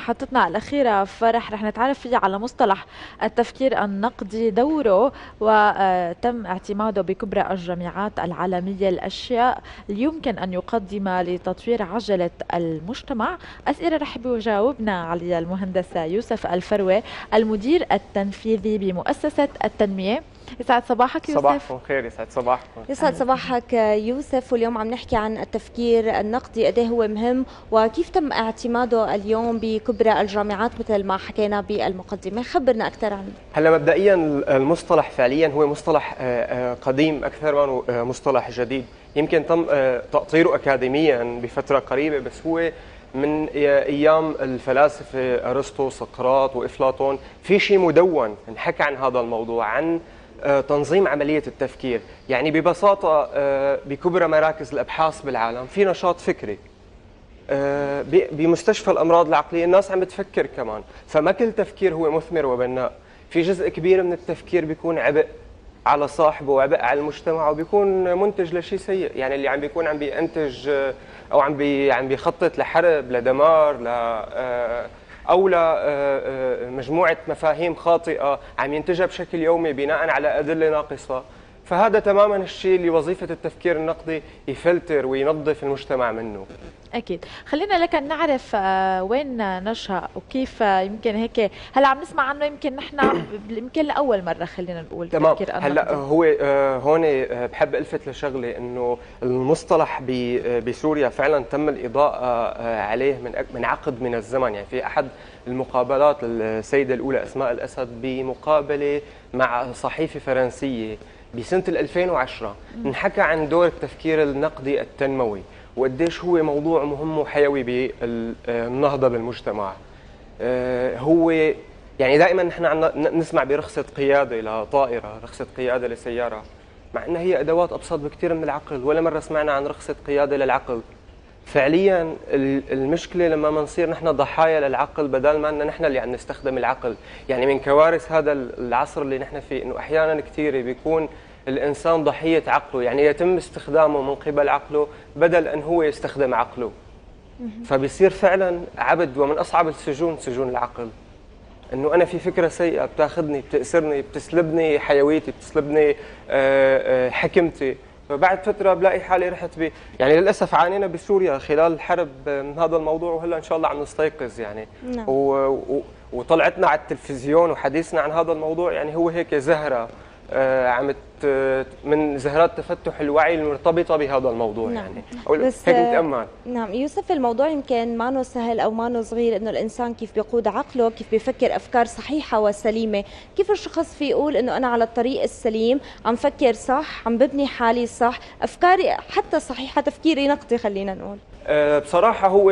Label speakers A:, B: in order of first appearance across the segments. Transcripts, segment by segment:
A: محطتنا الأخيرة فرح رح نتعرف فيها على مصطلح التفكير النقدي، دوره وتم اعتماده بكبرى الجامعات العالمية، الأشياء اللي يمكن أن يقدم لتطوير عجلة المجتمع. أسئلة رح بيجاوبنا عليها المهندس يوسف الفروي، المدير التنفيذي بمؤسسة التنمية. يسعد صباحك يوسف.
B: صباحكم خير، يسعد صباحكم.
C: يسعد صباحك يوسف. واليوم عم نحكي عن التفكير النقدي، قد ايه هو مهم وكيف تم اعتماده اليوم بكبرى الجامعات مثل ما حكينا بالمقدمة. خبرنا أكثر عنه.
B: هلا مبدئيا المصطلح فعليا هو مصطلح قديم اكثر من مصطلح جديد، يمكن تم تأطيره اكاديميا بفتره قريبه، بس هو من ايام الفلاسفه ارسطو سقراط وافلاطون. في شيء مدون انحكى عن هذا الموضوع، عن تنظيم عمليه التفكير. يعني ببساطه بكبرى مراكز الابحاث بالعالم في نشاط فكري. بمستشفى الامراض العقليه الناس عم بتفكر كمان، فما كل تفكير هو مثمر وبناء. في جزء كبير من التفكير بيكون عبء على صاحبه وعبء على المجتمع، وبيكون منتج لشيء سيء. يعني اللي عم بيكون عم بينتج او عم بيخطط لحرب، لدمار، او لمجموعه مفاهيم خاطئه عم ينتجها بشكل يومي بناء على ادله ناقصه. فهذا تماما الشيء اللي وظيفه التفكير النقدي يفلتر وينظف المجتمع منه.
A: أكيد. خلينا لك نعرف وين نشأ وكيف يمكن هيك هلا عم نسمع عنه، يمكن نحن يمكن لأول مرة خلينا نقول
B: تمام.
A: تفكير
B: هلا
A: النقدي.
B: هو هون بحب الفت لشغله، انه المصطلح بسوريا فعلا تم الاضاءه عليه من عقد من الزمن. يعني في احد المقابلات السيده الاولى اسماء الاسد بمقابله مع صحيفه فرنسيه بسنه 2010 انحكى عن دور التفكير النقدي التنموي، وقديش هو موضوع مهم وحيوي بالنهضه بالمجتمع. هو يعني دائما نحن نسمع برخصة قيادة لطائرة، رخصة قيادة لسيارة، مع انها هي ادوات ابسط بكثير من العقل. ولا مرة سمعنا عن رخصة قيادة للعقل. فعليا المشكلة لما منصير نحن ضحايا للعقل بدل ما ان نحن اللي عم نستخدم العقل. يعني من كوارث هذا العصر اللي نحن فيه انه احيانا كثير بيكون الانسان ضحية عقله، يعني يتم استخدامه من قبل عقله بدل ان هو يستخدم عقله. فبيصير فعلا عبد، ومن اصعب السجون سجون العقل. انه انا في فكره سيئه بتاخذني، بتاسرني، بتسلبني حيويتي، بتسلبني حكمتي. فبعد فتره بلاقي حالي رحت يعني للاسف عانينا بسوريا خلال الحرب من هذا الموضوع، وهلا ان شاء الله عم نستيقظ يعني.
C: نعم.
B: وطلعتنا على التلفزيون وحديثنا عن هذا الموضوع يعني هو هيك زهره عم من زهرات تفتح الوعي المرتبطه بهذا الموضوع.
C: نعم.
B: يعني او
C: بس
B: هيك متامل.
C: نعم يوسف، الموضوع يمكن ما نو سهل او ما نو صغير، انه الانسان كيف بيقود عقله، كيف بيفكر افكار صحيحه وسليمه. كيف الشخص في يقول انه انا على الطريق السليم، عم فكر صح، عم ببني حالي صح، افكاري حتى صحيحه، تفكيري نقدي خلينا نقول.
B: بصراحة هو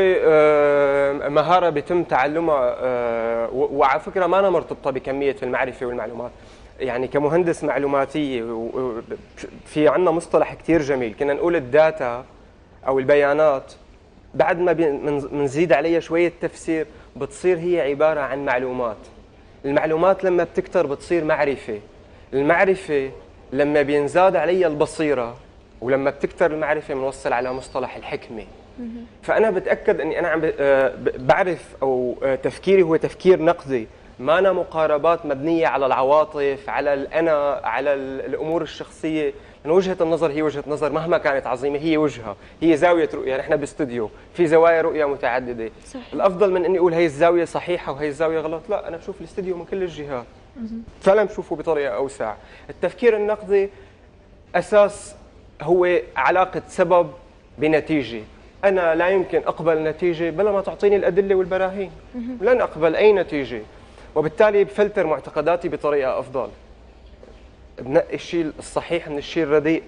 B: مهارة بيتم تعلمها، وعلى فكرة ما أنا مرتبطة بكمية المعرفة والمعلومات. يعني كمهندس معلوماتية في عندنا مصطلح كتير جميل، كنا نقول الداتا أو البيانات بعد ما بنزيد عليها شوية تفسير بتصير هي عبارة عن معلومات. المعلومات لما بتكتر بتصير معرفة. المعرفة لما بينزاد عليها البصيرة، ولما بتكتر المعرفة بنوصل على مصطلح الحكمة. فأنا بتأكد أني أنا عم بعرف، أو تفكيري هو تفكير نقدي، ما أنا مقاربات مبنية على العواطف، على الأنا، على الأمور الشخصية. لأن وجهة النظر هي وجهة نظر مهما كانت عظيمة، هي وجهة، هي زاوية رؤية. نحن باستوديو في زوايا رؤية متعددة.
C: صحيح.
B: الأفضل من أني أقول هي الزاوية صحيحة وهي الزاوية غلط، لا، أنا بشوف الاستوديو من كل الجهات، فعلا بشوفه بطريقة أوسع. التفكير النقدي أساس هو علاقة سبب بنتيجة. أنا لا يمكن أقبل نتيجة بلا ما تعطيني الأدلة والبراهين. لن أقبل أي نتيجة، وبالتالي بفلتر معتقداتي بطريقة أفضل، بنقي الشيء الصحيح من الشيء الرديء.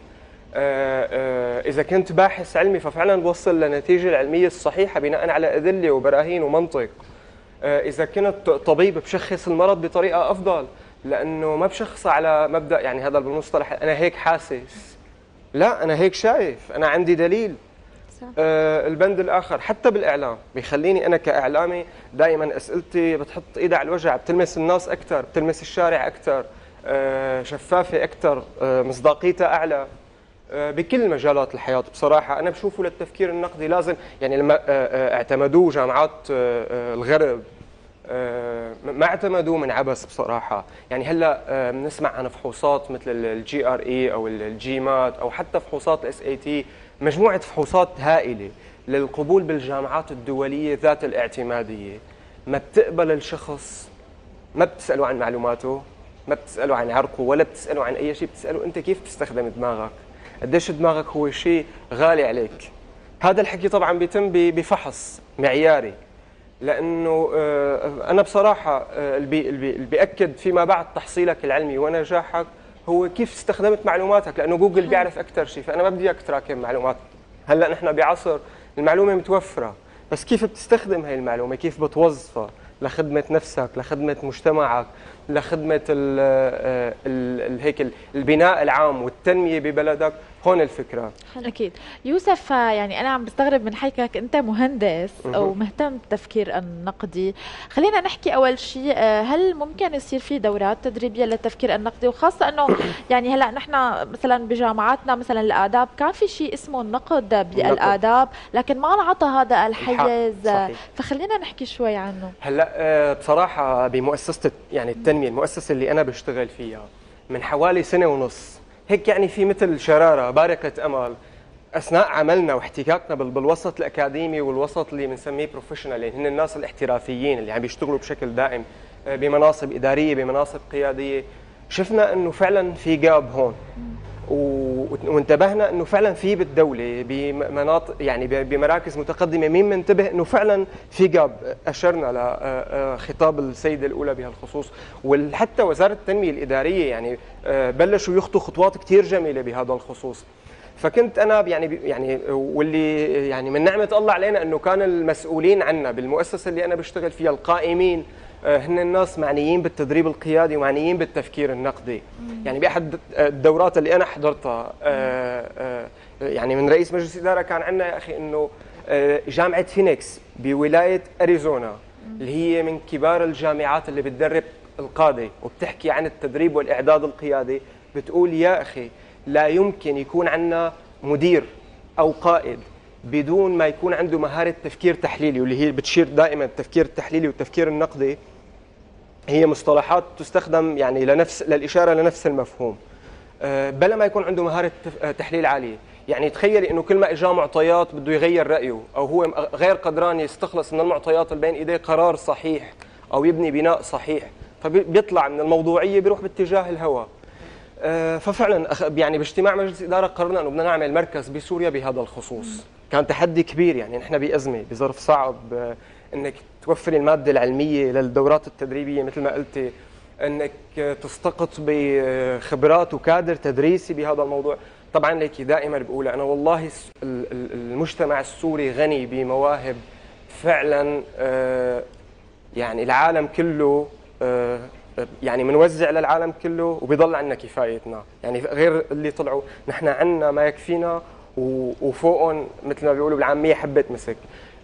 B: إذا كنت باحث علمي ففعلا بوصل لنتيجة العلمية الصحيحة بناء على أدلة وبراهين ومنطق. إذا كنت طبيب بشخص المرض بطريقة أفضل، لأنه ما بشخص على مبدأ، يعني هذا بالمصطلح أنا هيك حاسس، لا، أنا هيك شايف، أنا عندي دليل. البند الآخر حتى بالإعلام بيخليني أنا كإعلامي دائما أسئلتي بتحط إيدها على الوجع، بتلمس الناس أكثر، بتلمس الشارع أكثر، شفافة أكثر، مصداقيتها أعلى. بكل مجالات الحياة بصراحة. أنا بشوفه للتفكير النقدي لازم، يعني لما اعتمدوه جامعات الغرب ما اعتمدوه من عبث بصراحة. يعني هلا بنسمع عن فحوصات مثل الجي ار اي او الجي مات او حتى فحوصات الاس اي تي، مجموعة فحوصات هائلة للقبول بالجامعات الدولية ذات الاعتمادية. ما بتقبل الشخص، ما بتسأله عن معلوماته، ما بتسأله عن عرقه، ولا بتسأله عن أي شيء، بتسأله أنت كيف تستخدم دماغك، قديش دماغك هو شيء غالي عليك. هذا الحكي طبعا بيتم بفحص معياري، لأنه أنا بصراحة اللي بيأكد فيما بعد تحصيلك العلمي ونجاحك هو كيف استخدمت معلوماتك، لأنه جوجل بيعرف أكثر شيء، فأنا ما بدي إياك تراكم معلومات. هلا نحن بعصر المعلومة متوفرة، بس كيف بتستخدم هاي المعلومة، كيف بتوظفها لخدمة نفسك، لخدمة مجتمعك، لخدمة هيك البناء العام والتنمية ببلدك. هون الفكرة.
A: أكيد. يوسف، يعني أنا عم بستغرب من حكيك، أنت مهندس ومهتم بالتفكير النقدي. خلينا نحكي أول شيء، هل ممكن يصير في دورات تدريبية للتفكير النقدي؟ وخاصة أنه يعني هلأ نحن مثلا بجامعاتنا مثلا الآداب كان في شيء اسمه النقد بالآداب، لكن ما انعطى هذا الحيز. فخلينا نحكي شوي عنه.
B: هلا بصراحة بمؤسسة يعني التنمية، المؤسسة اللي أنا بشتغل فيها من حوالي سنة ونص هيك، يعني في مثل شرارة بارقة أمل أثناء عملنا واحتكاكنا بالوسط الأكاديمي والوسط اللي بنسميه بروفيشنال، يعني هن الناس الاحترافيين اللي عم بيشتغلوا بشكل دائم بمناصب إدارية، بمناصب قيادية. شفنا إنه فعلا في جاب هون، وانتبهنا انه فعلا في بالدوله بمناطق يعني بمراكز متقدمه مين منتبه انه فعلا في جاب. اشرنا لخطاب السيده الاولى بهالخصوص، وحتى وزاره التنميه الاداريه يعني بلشوا يخطوا خطوات كثير جميله بهذا الخصوص. فكنت انا يعني واللي يعني من نعمه الله علينا انه كان المسؤولين عنا بالمؤسسه اللي انا بشتغل فيها القائمين هن الناس معنيين بالتدريب القيادي ومعنيين بالتفكير النقدي. يعني باحد الدورات اللي انا حضرتها يعني من رئيس مجلس الاداره كان عندنا يا اخي انه جامعه فينيكس بولايه اريزونا اللي هي من كبار الجامعات اللي بتدرب القاده وبتحكي عن التدريب والاعداد القيادي، بتقول يا اخي لا يمكن يكون عندنا مدير او قائد بدون ما يكون عنده مهاره تفكير تحليلي، واللي هي بتشير دائما التفكير التحليلي والتفكير النقدي هي مصطلحات تستخدم يعني للاشاره لنفس المفهوم. بلا ما يكون عنده مهاره تحليل عاليه. يعني تخيلي انه كل ما اجاه معطيات بده يغير رايه، او هو غير قدران يستخلص من المعطيات اللي بين ايديه قرار صحيح او يبني بناء صحيح، فبيطلع من الموضوعيه بيروح باتجاه الهوى. ففعلا يعني باجتماع مجلس الاداره قررنا انه بدنا نعمل مركز بسوريا بهذا الخصوص. كان تحدي كبير، يعني نحن بازمه بظرف صعب انك توفري الماده العلميه للدورات التدريبيه مثل ما قلتي، انك تستقط بخبرات وكادر تدريسي بهذا الموضوع. طبعا ليكي دائما بقول انا والله المجتمع السوري غني بمواهب فعلا، يعني العالم كله يعني منوزع للعالم كله وبيضل عندنا كفايتنا. يعني غير اللي طلعوا نحن عندنا ما يكفينا وفوقهم مثل ما بيقولوا بالعاميه حبه مسك.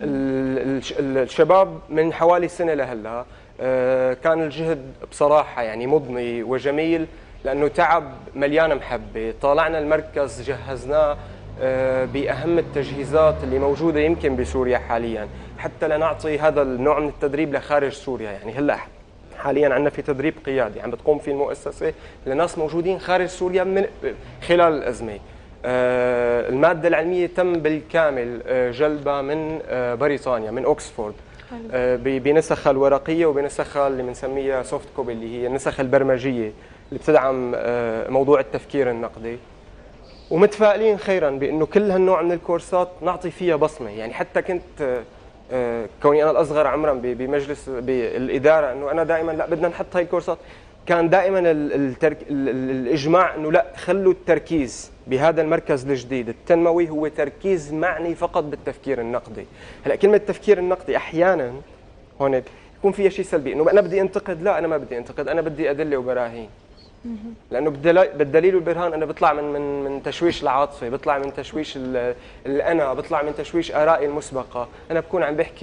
B: الشباب من حوالي سنه لهلا كان الجهد بصراحه يعني مضني وجميل، لانه تعب مليان محبه. طالعنا المركز جهزناه باهم التجهيزات اللي موجوده يمكن بسوريا حاليا، حتى لنعطي هذا النوع من التدريب لخارج سوريا. يعني هلا حاليا عندنا في تدريب قيادي عم بتقوم فيه المؤسسه لناس موجودين خارج سوريا من خلال الازمه. الماده العلميه تم بالكامل جلبها من بريطانيا من اوكسفورد بنسخها الورقيه وبنسخها اللي بنسميها سوفت كوبي اللي هي النسخ البرمجيه اللي بتدعم موضوع التفكير النقدي. ومتفائلين خيرا بانه كل هالنوع من الكورسات نعطي فيها بصمه. يعني حتى كنت كوني انا الاصغر عمرا بمجلس بالاداره انه انا دائما لا بدنا نحط هاي الكورسات، كان دائما الاجماع انه لا خلوا التركيز بهذا المركز الجديد التنموي هو تركيز معني فقط بالتفكير النقدي. هلا كلمه التفكير النقدي احيانا هون يكون فيها شيء سلبي، انه انا بدي انتقد. لا، انا ما بدي انتقد، انا بدي ادله وبراهين. لانه بالدليل والبرهان انا بطلع من تشويش العاطفه، بطلع من تشويش الانا، بطلع من تشويش ارائي المسبقه. انا بكون عم بحكي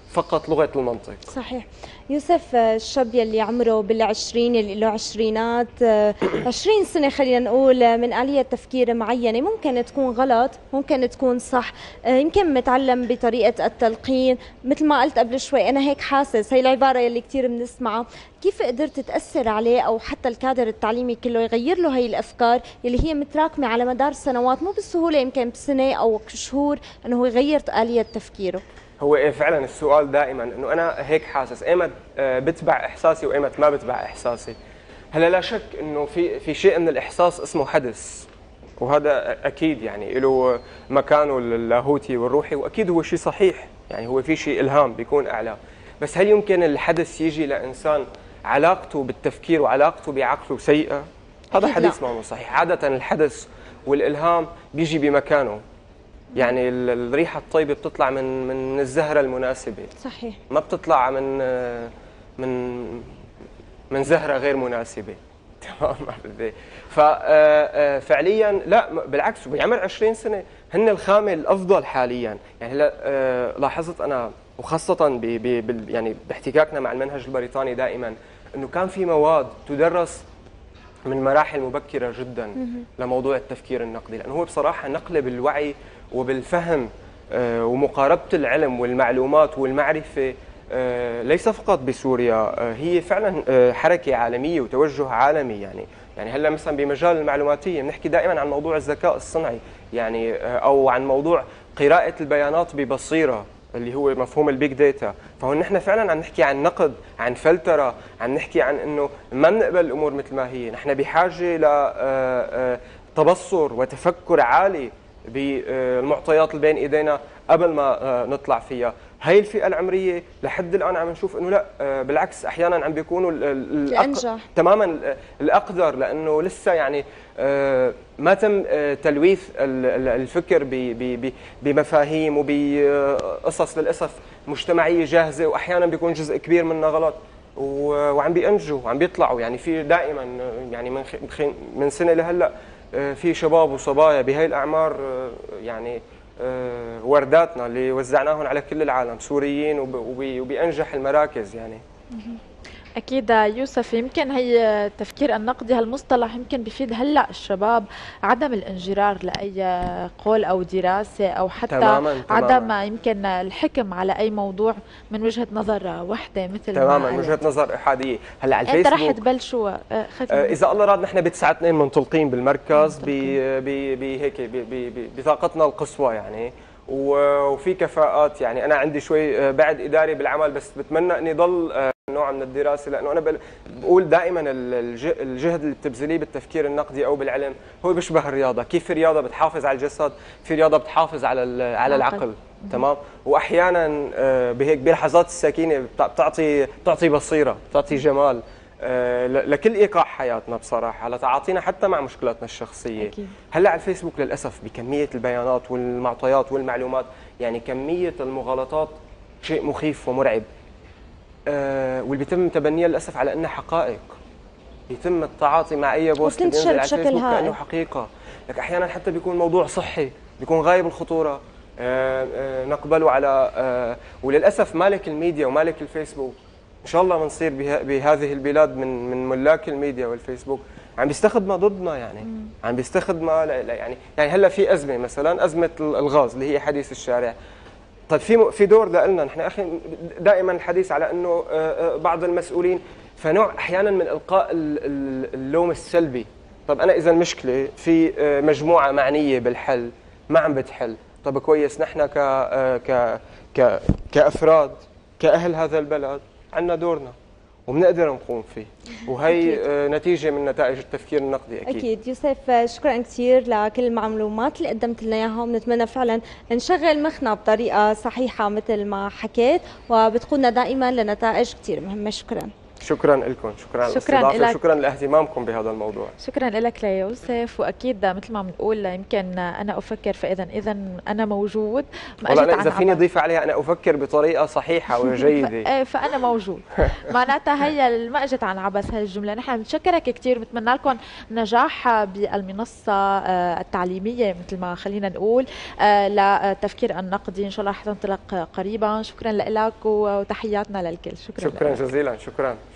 B: فقط لغه المنطق.
C: صحيح. يوسف، الشاب يلي عمره بالعشرين، يلي له عشرينات 20 سنة خلينا نقول، من آلية تفكير معينة ممكن تكون غلط، ممكن تكون صح، يمكن متعلم بطريقة التلقين، مثل ما قلت قبل شوي أنا هيك حاسس، هي العبارة يلي كتير بنسمعها. كيف قدرت تأثر عليه أو حتى الكادر التعليمي كله يغير له هي الأفكار يلي هي متراكمة على مدار سنوات، مو بالسهولة يمكن بسنة أو شهور أنه هو يغير آلية تفكيره؟
B: هو فعلا السؤال دائما انه انا هيك حاسس، ايمت بتبع احساسي وايمت ما بتبع احساسي. هلا لا شك انه في شيء من الاحساس اسمه حدث، وهذا اكيد يعني له مكانه اللاهوتي والروحي، واكيد هو شيء صحيح، يعني هو في شيء الهام بيكون اعلى. بس هل يمكن الحدث يجي لانسان علاقته بالتفكير وعلاقته بعقله سيئه؟ هذا حديث ما هو صحيح. عاده الحدث والالهام بيجي بمكانه، يعني الريحه الطيبه بتطلع من الزهره المناسبه.
C: صحيح.
B: ما بتطلع من من زهره غير مناسبه. تمام. ففعليا لا، بالعكس، بعمر 20 سنه هن الخامه الافضل حاليا. يعني هلا لاحظت انا، وخاصه يعني باحتكاكنا مع المنهج البريطاني دائما، انه كان في مواد تدرس من مراحل مبكره جدا لموضوع التفكير النقدي، لانه هو بصراحه نقله بالوعي وبالفهم ومقاربه العلم والمعلومات والمعرفه، ليس فقط بسوريا، هي فعلا حركه عالميه وتوجه عالمي. يعني هلا مثلا بمجال المعلوماتيه بنحكي دائما عن موضوع الذكاء الصنعي، يعني او عن موضوع قراءه البيانات ببصيره اللي هو مفهوم البيج داتا. فهو نحن فعلا عم نحكي عن نقد، عن فلتره، عم نحكي عن انه ما بنقبل الامور مثل ما هي. نحن بحاجه ل تبصر وتفكر عالي بالمعطيات اللي بين ايدينا قبل ما نطلع فيها. هاي الفئه العمريه لحد الان عم نشوف انه لا، بالعكس احيانا عم بيكونوا
C: الانجح
B: تماما الاقدر، لانه لسه يعني ما تم تلويث الفكر بمفاهيم وبقصص للاسف مجتمعيه جاهزه، واحيانا بيكون جزء كبير منها غلط، وعم بينجوا وعم بيطلعوا. يعني في دائما، يعني من سنه لهلا في شباب وصبايا بهي الاعمار، يعني ورداتنا اللي وزعناهم على كل العالم، سوريين وبأنجح المراكز. يعني
A: أكيد يوسف، يمكن هي التفكير النقدي هالمصطلح يمكن بيفيد هلأ الشباب عدم الانجرار لأي قول أو دراسة، أو حتى
B: تماماً
A: عدم يمكن الحكم على أي موضوع من وجهة نظر وحدة، مثل
B: تماما من وجهة نظر إحادية. هلا على الفيسبوك
A: أنت رح تبلشوا
B: إذا الله راد نحن ب9 2 منطلقين بالمركز بهيك بطاقتنا القصوى يعني، وفي كفاءات. يعني أنا عندي شوي بعد إداري بالعمل، بس بتمنى إني ضل نوع من الدراسه، لانه انا بقول دائما الجهد اللي بتبذليه بالتفكير النقدي او بالعلم هو بيشبه الرياضه. كيف في رياضه بتحافظ على الجسد، في رياضه بتحافظ على العقل. تمام. واحيانا بهيك بلحظات السكينه بتعطي بصيره، بتعطي جمال لكل ايقاع حياتنا بصراحه، لتعاطينا حتى مع مشكلاتنا الشخصيه. أكيد. هلا على الفيسبوك للاسف بكميه البيانات والمعطيات والمعلومات، يعني كميه المغالطات شيء مخيف ومرعب، واللي بيتم تبنيها للاسف على انها حقائق. بيتم التعاطي مع اي بوست بينزل على الفيسبوك كانه حقيقه، لك احيانا حتى بيكون موضوع صحي، بيكون غايب الخطوره، نقبله على وللاسف مالك الميديا ومالك الفيسبوك، ان شاء الله بنصير بهذه البلاد من ملاك الميديا والفيسبوك عم بيستخدمها ضدنا. يعني عم بيستخدمها يعني هلا في ازمه، مثلا ازمه الغاز اللي هي حديث الشارع. طيب في دور لنا نحن اخي دائما الحديث على انه بعض المسؤولين فنوع احيانا من القاء اللوم السلبي. طب انا اذا المشكله في مجموعه معنيه بالحل ما عم بتحل، طب كويس، نحن كافراد كاهل هذا البلد عندنا دورنا وبنقدر نقوم فيه، وهي نتيجه من نتائج التفكير النقدي. اكيد
C: يوسف، شكرا كثير لكل المعلومات اللي قدمت لنا اياها، ونتمنى فعلا نشغل مخنا بطريقه صحيحه مثل ما حكيت، وبتقودنا دائما لنتائج كثير مهمه. شكرا.
B: شكرا لكم، شكرا على الاستضافه، شكرا لاهتمامكم بهذا الموضوع.
A: شكرا لك ليوسف، واكيد مثل ما بنقول يمكن انا افكر، فاذا انا موجود.
B: ما اجت اذا فيني اضيف عليها انا افكر بطريقه صحيحه وجيده
A: فانا موجود. معناتها هي ما اجت عن عبث هاي الجمله. نحن بنشكرك كثير، بنتمنى لكم نجاح بالمنصه التعليميه مثل ما خلينا نقول للتفكير النقدي، ان شاء الله رح تنطلق قريبا. شكرا لك وتحياتنا للكل.
B: شكرا جزيلا. شكرا.